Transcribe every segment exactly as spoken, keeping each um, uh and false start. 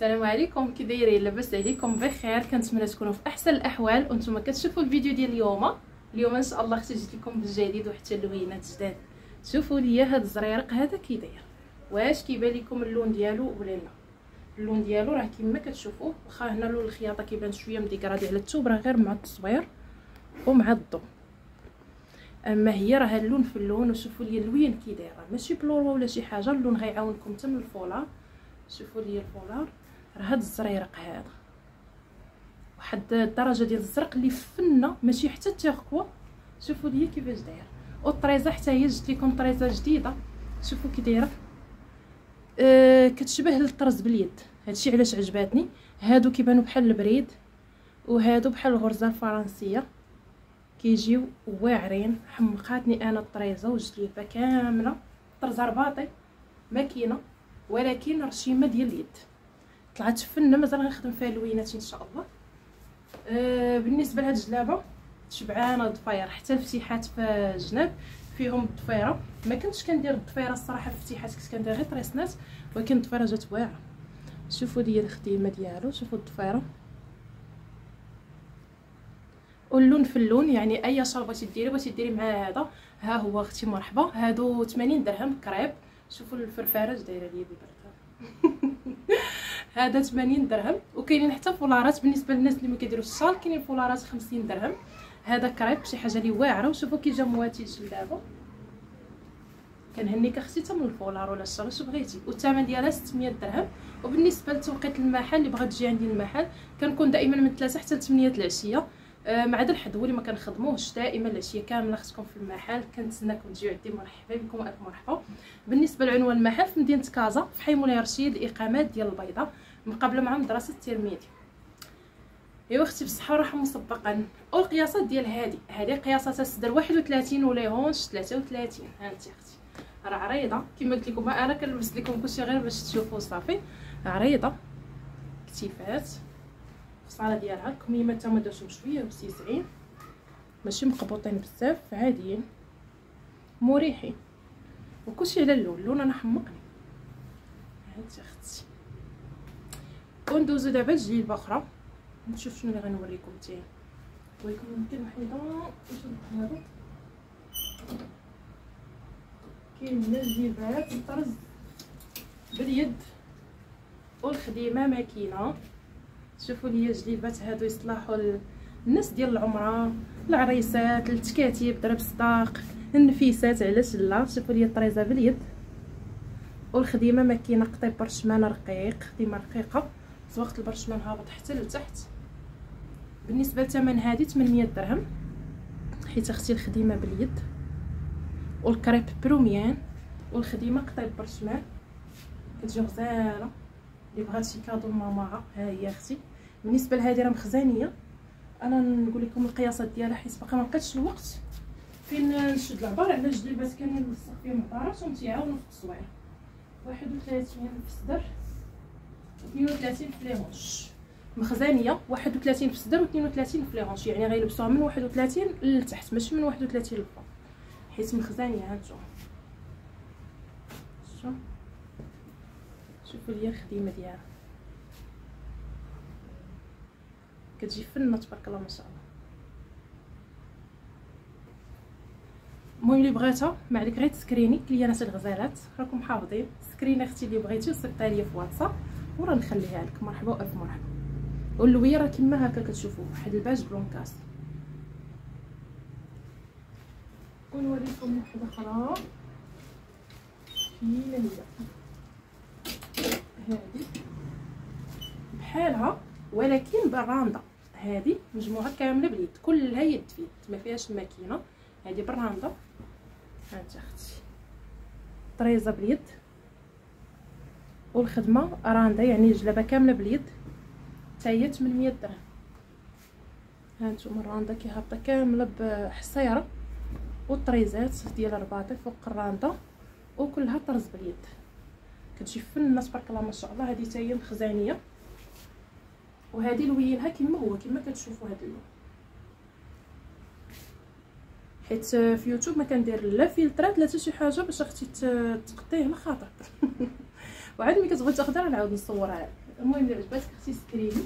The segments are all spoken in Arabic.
السلام عليكم، كي دايرين؟ لاباس عليكم بخير؟ كنتمنى تكونوا في احسن الاحوال وانتم كتشوفوا الفيديو ديال اليوم. اليوم ان شاء الله اختي جيت لكم بالجديد وحتى اللوينات جداد. شوفوا لي هذا الزريرق هذا كي داير، واش كيبان لكم اللون ديالو ولا لا؟ اللون ديالو راه كما كتشوفوه، واخا هنا لون الخياطه كيبان شويه مديكرادي على الثوب، راه غير مع التصوير ومع الضو. اما هي راه اللون في اللون. وشوفوا لي اللوين كي داير، ماشي بلورو ولا شي حاجه، اللون غيعاونكم حتى من الفولار. شوفوا لي الفولار راه هاد الزريرق هذا واحد الدرجه ديال الزرق اللي فنه، ماشي حتى تيركوا. شوفوا لي كيفاش داير، والطريزه حتى هي جبت لكم طريزه جديده. شوفوا كي دايره، أه كتشبه الطرز باليد. هادشي علاش عجباتني. هادو كيبانوا بحال البريد، وهادو بحال الغرزه الفرنسيه، كيجيو واعرين. حمقاتني انا الطريزه وجليبه كامله طرز رباطي ماكينه، ولكن رشيمه ديال اليد. طلعت فنه، مازال غنخدم فيها اللوينات ان شاء الله. أه بالنسبه لهاد الجلابه شبعانه ضفاير، حتى الفتيحات في الجناب فيهم الضفيره. ما كنتش كندير الضفيره الصراحه في الفتيحات، كنت كندير غير طريسنات، ولكن الضفيره جات واعره. شوفوا لي الخديمه ديالو، شوفوا الضفيره واللون في اللون. يعني اي شال بغيتي ديري بغيتي ديري مع هذا، ها هو اختي مرحبا. هادو ثمانين درهم كريب. شوفوا الفرفاره دايره ليا بالبرد هذا ثمانين درهم. وكاينين حتى فولارات بالنسبه للناس اللي ما كيديروش الشال، كاينين فولارات خمسين درهم. هذا كريب شي حاجه اللي واعره. وشوفوا كي جا مواتي الجلابه، كنهنيك اختي حتى من الفولار ولا الشال واش بغيتي. والثمن ديالها ستمية درهم. وبالنسبه لتوقيت المحل اللي بغات تجي عندي المحل، كنكون دائما من ثلاثة حتى ثمانية العشيه. آه مع هذا الحد هو اللي ما كنخدموش دائما العشيه كامله، خصكم في المحل. كنتسناكم تجيو عندي، مرحبا بكم الف مرحبا. بالنسبه لعنوان المحل في مدينه كازا في حي مولاي رشيد، الاقامات ديال البيضاء مقابله مع مدرسه الترميدي. ايوا اختي بالصحه والراحه مسبقا. والقياسات ديال هذه هذه قياسات الصدر واحد وثلاثين ولي هونش ثلاثة وثلاثين. ها انت اختي راه عريضه كما قلت لكم، انا كنلبس لكم كلشي غير باش تشوفوا صافي. عريضه كتيفات، الصاله ديالها الكميمات تا هما دازهم شويه وسيسعين، ماشي مقبوطين بزاف، عاديين مريحين. وكلشي على اللون. اللون انا حمقني. هانت اختي. وندوزو دابا لجلبه اخرى، نشوف شنو اللي غنوريكم تاني. ولكن يمكن وحيده نشوف هذا. كاين هنا الجلبات الطرز باليد والخديمه ماكينه. شوفوا لي جليبات هادو يصلحوا الناس ديال العمره، العريسات، التكاتيب، ضرب صداق، النفيسات، علاش لا. شوفوا لي الطريزه باليد والخديمه ماكينه قطيب برشمان رقيق، خديمه رقيقه وقت البرشمان هابط حتى لتحت. بالنسبه لثمن هذه ثمانمية درهم، حيت اختي الخديمه باليد والكريب بروميان والخديمه قطيب برشمان كتجي غزاله. اللي بغات شي كادو لماماها ها هي اختي. بالنسبه لهذه راه مخزانيه، انا نقول لكم القياسات ديالها حيت باقا ما لقيتش الوقت فين نشد العبار على جليبات كانوا نلصق فيهم عبارات ومتيعاونوا في التصوير. واحد وثلاثين في الصدر، اثنين وثلاثين في لي هونش. مخزانيه واحد وثلاثين في الصدر واثنين وثلاثين في لي هونش، يعني غيلبسوها من واحد وثلاثين لتحت ماشي من واحد وثلاثين للفوق، حيت مخزانيه. هانتوما شوف شوفوا لي الخديمه ديالها كتجي فنه تبارك الله ما شاء الله. المهم اللي بغيتها ما عليك غير تسكريني كليانات الغزالات، راكم حافظين. سكريني اختي اللي بغيتي وصيفطها ليا في واتساب وراه نخليها لك. مرحبا والف مرحبا. واللويه راه كما هكا كتشوفوا، واحد الباج بلونكاس. ونوريكم وحده اخرى فينا هي هذه بحالها ولكن بالراندا. هذه مجموعه كامله باليد، كلها يد في يد ما فيهاش ماكينه. هذه بالراندا. ها انت اختي طريزه باليد والخدمه راندا، يعني الجلابه كامله باليد حتى هي ثمانمية درهم. ها انتم الراندا كي هابطه كامله بحصيره، والطريزات ديال الرباطي فوق الراندا وكلها طرز باليد. كتجي فنه تبارك الله ما شاء الله. هذه حتى هي مخزانيه، وهذه لوينها كما هو كما كتشوفوا هذا اللون. حيت في يوتيوب ما كندير لا فلترات لا حتى شي حاجه باش اختي تقطيه على خاطر وعاد ملي كتبغي تاخدها نعاود نصورها لك. المهم الا عجباتك اختي سكريني.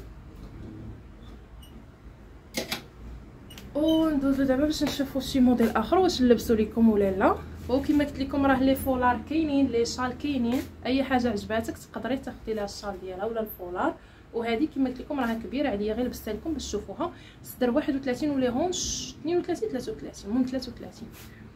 وندوزو دابا باش نشوفوا شي موديل اخر واش نلبسو لكم ولا لا. وكما قلت لكم راه لي فولار كاينين، لي شال كاينين، اي حاجه عجباتك تقدري تاخدي لها الشال ديالها ولا الفولار. وهذه كما قلت لكم راها كبيره عليا، غير لبستها لكم باش تشوفوها. صدر واحد وثلاثين ولي هونش اثنين وثلاثين ثلاثة وثلاثين، المهم ثلاثة وثلاثين.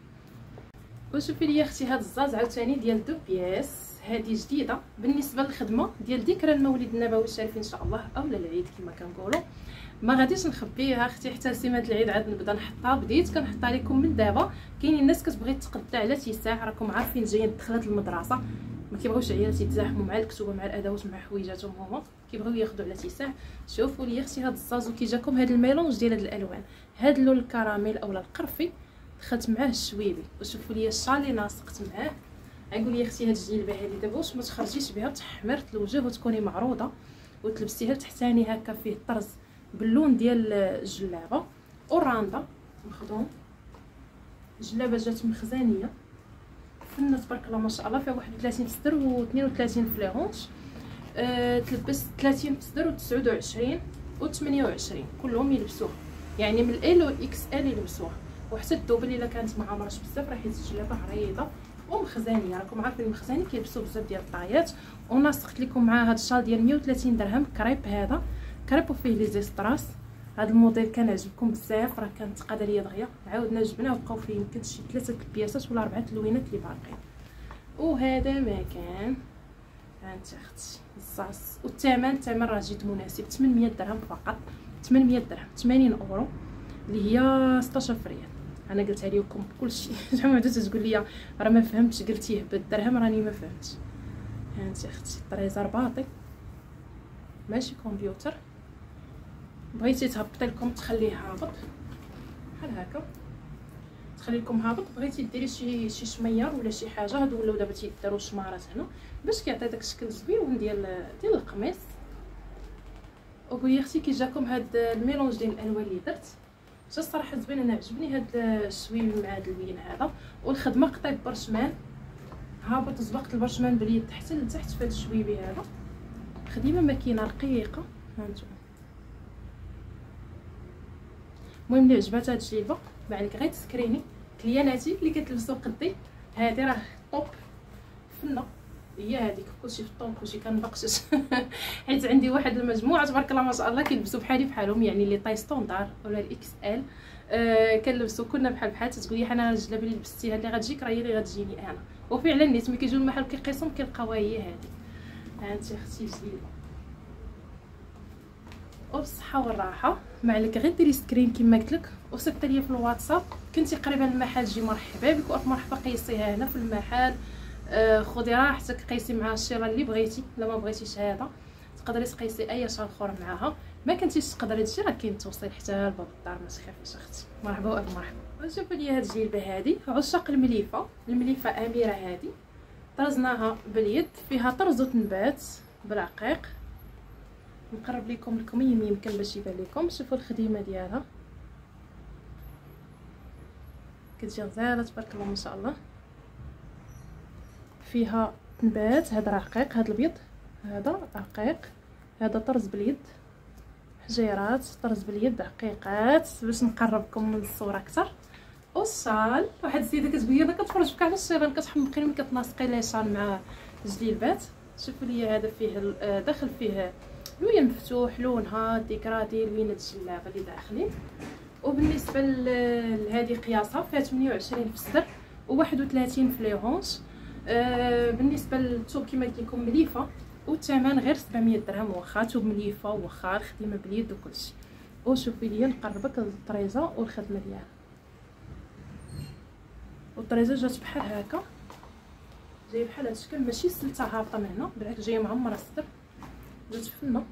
وشوفي لي اختي هاد الزاز عاوتاني ديال دو بياس، هذه جديده بالنسبه للخدمه ديال ذكرى المولد النبوي الشريف ان شاء الله اولا العيد كما كنقولوا. ما غاديش نخبيها اختي حتى سمات العيد عاد نبدا نحطها. بديت كنحطها لكم من دابا. كاينين الناس كتبغي تقدا على تيساع، راكم عارفين جايين دخلات المدرسه ما كيبغيوش عيالات يتزاحموا مع الكتب مع الادوات مع حويجاتهم، هما كيبغيو ياخذوا على تيساع. شوفوا لي اختي هاد الزازو كي جاكم هاد الميلونج ديال هاد الالوان، هاد اللون الكراميل اولا القرفي دخلت معاه الشويبي. وشوفوا لي الشال اللي ناسقت معاه. غنقول لي اختي هاد الجلبه هادي دابا واش ما تخرجيش بها تحمرت الوجه وتكوني معروضه وتلبسيها تحتاني هكا فيه طرز باللون ديال الجلابه. والراندا مخدوم، الجلابه جات مخزانيه فنه تبارك الله ما شاء الله، فيها واحد وثلاثين في الصدر و اثنين وثلاثين في ليهونش. أه تلبس ثلاثين في الصدر و تسعة وعشرين و ثمانية وعشرين كلهم يلبسوها، يعني من ال واكس ال يلبسوها. وحتى الدوبل الا كانت ما عامرش بزاف راه حيت الجلابه عريضه ومخزانيه. راكم عارفين المخزاني كيلبسوا بزاف ديال الطايات. وناسقت لكم مع هذا الشال ديال مية وثلاثين درهم كريب. هذا كريب وفيه لي زيستراس. هذا الموديل كان عجبكم بزاف، راه كانت قاده ليا دغيا. عاودنا جبناه وبقاو فيه يمكن شي ثلاثه البياسات ولا اربعه اللوينات اللي باقيين. وهذا ما كان هانت اختي الصاص. والثمن الثمن راه جيت مناسب، ثمنمية درهم فقط، ثمنمية درهم ثمانين اورو اللي هي ستة عشر ريال. انا قلتها لكم كلشي. شحال من عاد تقول لي راه ما فهمتش قلتيه بالدرهم، راني ما فهمتش. هانت اختي طريزه رباطي ماشي كمبيوتر. بغيتي تهبطي لكم تخليه هابط بحال هكا، تخلي لكم هابط. بغيتي ديري شي شي شميار ولا شي حاجه، هادو ولاو دابا تيداروا شمارات هنا باش كيعطي داك الشكل زوين ديال ديال القميص. وقولي اختي كي جاكم هاد الميلونج ديال الالوان اللي درت جا الصراحه زوين. انا عجبني هاد الشويب مع هاد اللوين هذا. والخدمه قطيت برشمان هابط، زبقت البرشمان باليد حتى لتحت في هاد الشويبي هذا. خديمه ماكينه رقيقه هانتوما. المهم اللي عجبات هاد الجلبه معلك غير تسكريني كلياناتي اللي كتلبسو قدي. هادي راه طوب فنه، هي هذيك كلشي في الطون كلشي كنبقشش. حيت عندي واحد المجموعه تبارك الله ما شاء الله كيلبسوا بحالي بحالهم، يعني لي طاي ستوندار ولا الاكس ال. آه كنلبسوا كلنا بحال بحال. تتقولي انا الجلابه اللي لبستيها اللي غتجيك راه هي اللي غتجيني انا. وفعلا نيت ملي كيجيو المحل كيقيسهم كيلقاوها هي هذه. هانتي اختي جليبه وبالصحه والراحه. معلك غير ديري سكرين كما قلت لك وصيفطي ليا في الواتساب. كنتي قريبه من المحل جي مرحبا بك، والف مرحبا قيسيها هنا في المحل. آه خذي راحتك قيسي مع الشيره اللي بغيتي. لا ما بغيتيش هذا تقدري تقيسي اي شال اخر معاها. ما كنتيش تقدري تجي راه كاين التوصيل حتى لباب الدار، ما تخافيش اختي. مرحبا والف مرحبا. شوفوا لي هاد الجلبه هادي عشاق المليفه. المليفه اميره هادي طرزناها باليد، فيها طرز وتنبات بالعقيق. نقرب لكم الكميم يمكن باش يبان لكم. شوفوا الخديمه ديالها كتجي غزاله تبارك الله ما شاء الله. فيها تنبات، هذا رقيق، هذا الابيض هذا رقيق، هذا طرز باليد، حجيرات طرز باليد عقيقات باش نقربكم من الصوره اكثر. والشال واحد السيده كتقول لي انا كتفرج بك على الشيران كتحمقيني ملي كتناسقي لي شال مع الجليبات. شوفوا لي هذا فيه داخل فيه لوين مفتوح لونها ديكراتي لوينات الجلابه اللي داخلين. وبالنسبه لهذه قياسها فيها ثمانية وعشرين في الصدر و واحد وثلاثين في لي هونش. آه بالنسبه للثوب كما قلت لكم مليفه، والثمن غير سبعمية درهم واخا ثوب مليفه واخا الخدمه باليد وكلشي. وشوفي ليا نقربك الطريزه والخدمه ديالها. والطريزه جات بحال هكا، جايه بحال هذا الشكل، ماشي سلته هابطه من هنا، بالعكس جايه معمره الصدر، جات فنه.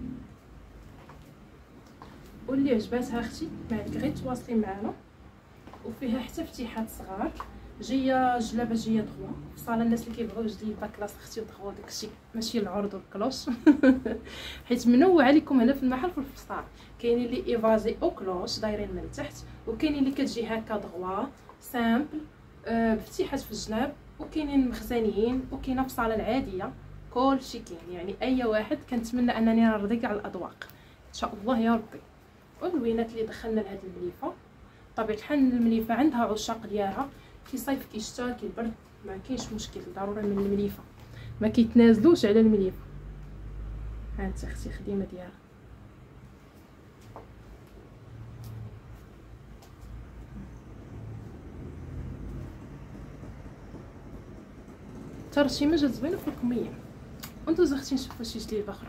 واللي عجباتها اختي معلك غير تواصلي معنا. وفيها حتى فتيحات صغار. جايه جلابه جايه دغوا في صاله الناس اللي كيبغيو جليبه كلاس اختي ودغوا داكشي ماشي العرض والكلوش. حيت منوعه لكم هنا في المحل في الفصال. كاينين اللي ايفازي او كلوش دايرين من تحت، وكاينين اللي كتجي هكا دغوا سامبل آه بفتيحات في الجناب، وكاينين مخزنيين، وكاينه في الصاله العاديه كلشي كاين، يعني اي واحد كنتمنى انني نرضي كاع الاذواق ان شاء الله يا ربي. واللوينات اللي دخلنا لهاد المليفه طبيعه الحال المليفه عندها عشاق ديالها، كي صيف كي شتا كي برد ما كاينش مشكل، ضروري من المليفه ما كيتنازلوش على المليفه. ها انت اختي خديمه ديالها ترشيمه جات زوينه في الكميه. وندوز اختي نشوفوا شي جديد اخرى.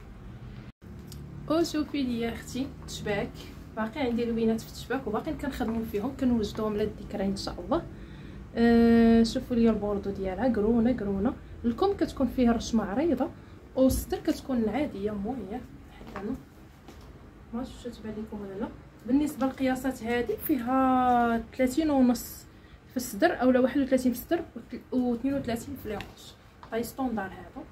وشوفي لي يا اختي تشباك، باقي عندي لوينات في التشباك وباقي كنخدموا فيهم كنوجدوهم للذكرى ان شاء الله. أه شوفوا لي البوردو ديالها قرونه قرونه، الكم كتكون فيها رشمه عريضه والصدر كتكون عاديه مويه حتى انا ما شفتش تبان لكم ولا لا. بالنسبه للقياسات هذه فيها ثلاثين ونص في الصدر اولا واحد وثلاثين في الصدر و اثنين وثلاثين في العنق، طاي ستوندار هذا.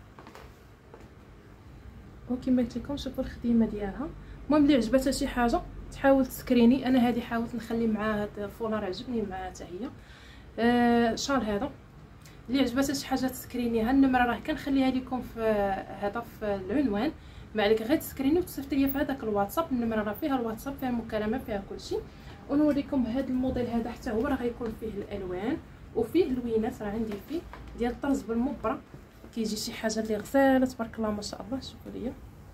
وكما قلت لكم شوفوا الخديمه ديالها. المهم اللي عجبتها شي حاجه تحاول تسكريني، انا هذه حاولت نخلي معاها هذا الفولار عجبني معاها حتى هي. آه شال هذا اللي عجبتها شي حاجه تسكرينيها، النمره راه كنخليها لكم في هذا في العنوان، ما عليك غير تسكريني وتصيفط ليا في هذاك الواتساب، النمره راه فيها الواتساب فيها مكالمه فيها كلشي. ونوريكم هذا الموديل هذا حتى هو راه غيكون فيه الالوان وفيه اللوينات، راه عندي فيه ديال الطرز بالمبره، كيجي شي حاجه اللي غزاله تبارك الله ما شاء الله. شوفوا ليا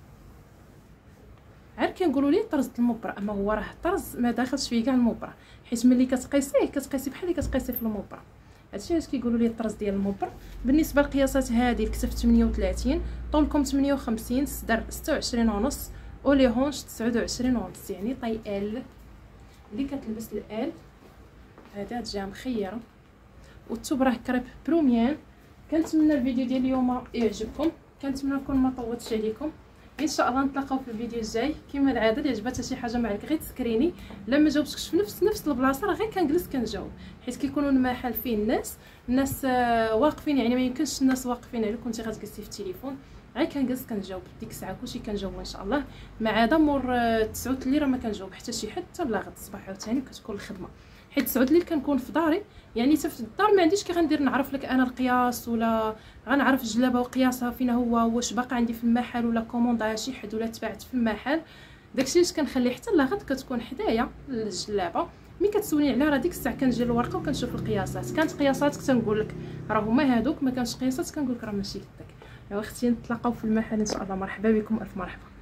عاد كنقولوا ليه طرز المبره، اما هو راه طرز ما داخلش فيه كاع المبره، حيت ملي كتقيسيه كتقيسي بحال اللي كتقيسي في المبره. هادشي علاش كيقولوا ليه الطرز ديال المبره. بالنسبه للقياسات هذه الكتف ثمانية وثلاثين، طولكم ثمانية وخمسين، الصدر ستة وعشرين ونص، ولي هونش تسعة وعشرين ونص، يعني طاي ال اللي كتلبس الال هذا جا مخيره. والثوب راه كريب بروميان. كنتمنى الفيديو ديال اليوم يعجبكم، كنتمنى نكون ما طولتش عليكم. ان شاء الله نتلاقاو في الفيديو الجاي. كما العاده اللي عجبتها شي حاجه معك غير تسكريني، لما جاوبتكش في نفس نفس البلاصه راه غير كنجلس كنجاوب، حيت كيكونوا المحل فيه الناس الناس واقفين، يعني ما يمكنش الناس واقفين عليك كنتي غتجلسي في التليفون، غير كنجلس كنجاوب ديك الساعه كلشي كنجاوب ان شاء الله. ما عدا مور تسعة الليل راه ما كنجاوب حتى شي حد حتى لغد الصباح عاوتاني كتكون الخدمه، حيت تسعة الليل كنكون في داري، يعني حتى في الدار ما عنديش كي غندير نعرف لك انا القياس ولا غنعرف الجلابه وقياسها فين هو، واش باقي عندي في المحل ولا كوموندها شي حد ولا تباعت في المحل. داكشي علاش كنخلي حتى لغد كتكون حدايا الجلابه، ملي كتسولني عليها راه ديك الساعه كنجي الورقه وكنشوف القياسات، كانت قياساتك تنقول لك راه هما هادوك، ما كانش قياسات كنقول لك راه ماشي داك. ايوا اختي نتلاقاو في المحل ان شاء الله. مرحبا بكم، الف مرحبا.